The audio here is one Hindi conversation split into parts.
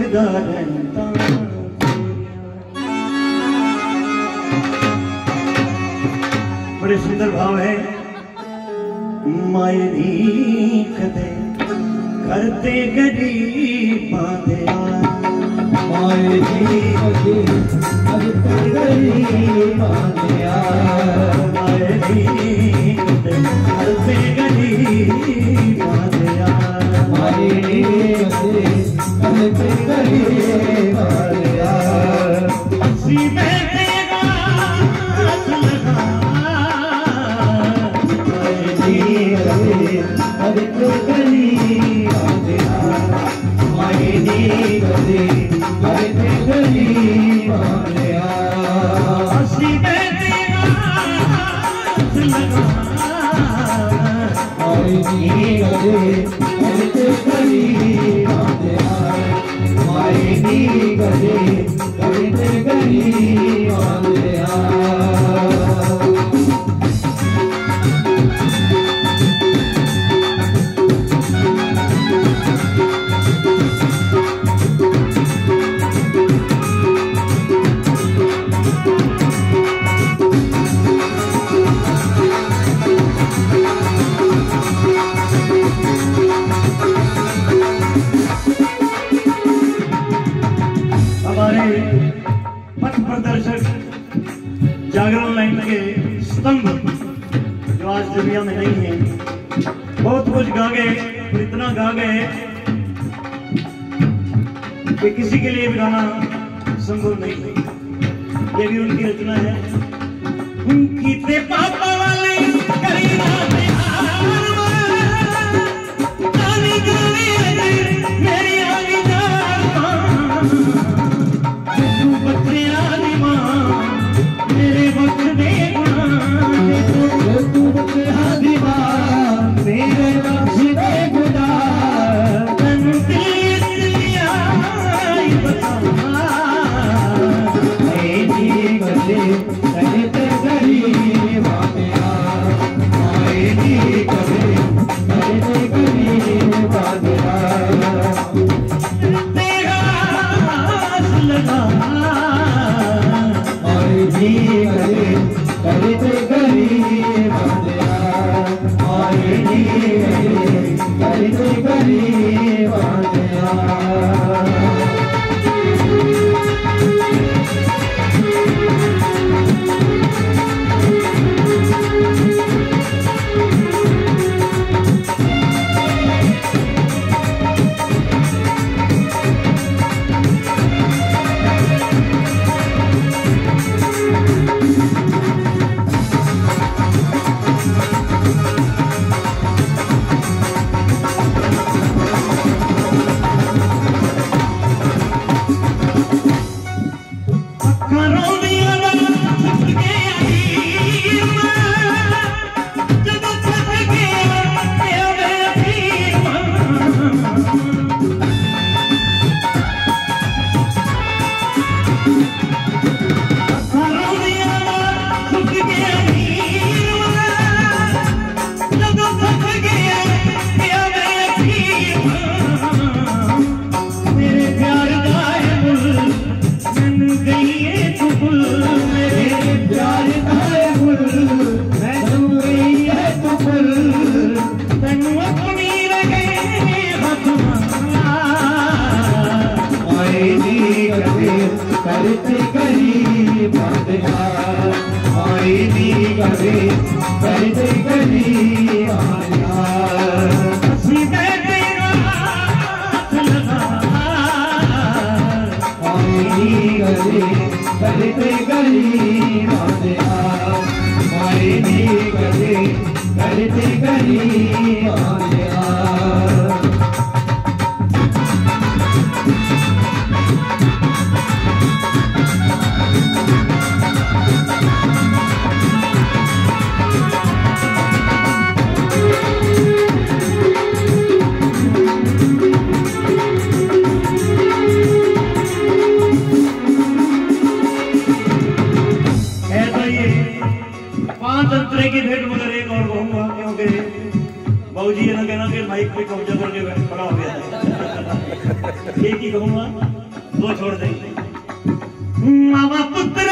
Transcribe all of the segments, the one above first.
देखदा रहंदा। बड़े सुंदर भाव है। माए दी कदे करते गरीबां दे, माए दी कदे करते गरीबां दे, माए दी कदे करते गरीबां दे, माए दी कदे करते गरीबां दे। सी बैठेगा लगा करते गरीबां दे, माए दी कदे करते गरीबां दे। हसी बैठेगा लगा माए दी कदे करते गरीबां दे, माए दी कदे करते गरीबां दे। पथ प्रदर्शक जागरण लाइन के स्तंभ जो आज दुनिया में नहीं है, बहुत कुछ गा गए, इतना गा गए कि किसी के लिए भी गाना संभव नहीं है। ये भी उनकी रचना है। उनकी ते पापा वाले करीना मेरी आली मेरे वक्त दे तू दीवा मेरे वक्त दे गुदा तन दिलिया बता मेरी गले करते गरीबां दे, मेरी गले करते गरीबां दे। तेरा लगा करते गरीबां दे, माए दी करते गरीबां दे। करते गरीबां दे, माए दी कदे करते गरीबां दे। हसी बैठेगा लगा माए दी कदे करते गरीबां दे, माए दी कदे करते गरीबां दे। अंतरे की भेंट मगर एक और कहूंगा, क्योंकि बाबूजी ये ना कहना कि माइक पे कब्जा करके खड़ा हो गया था। एक ही कहूँगा, दो छोड़ देंगे। मावा पुत्रा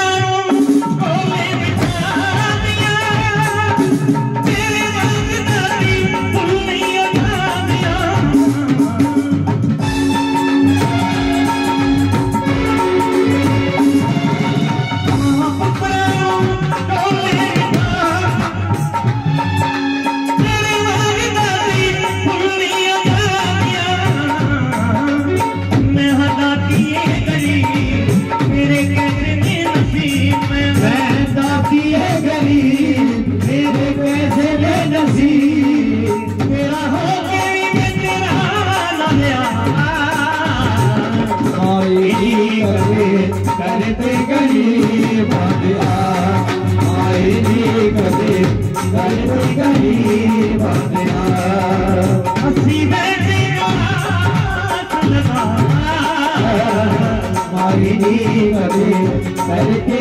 करते गरीब आए करते गरीब हसी बैठे मारी करते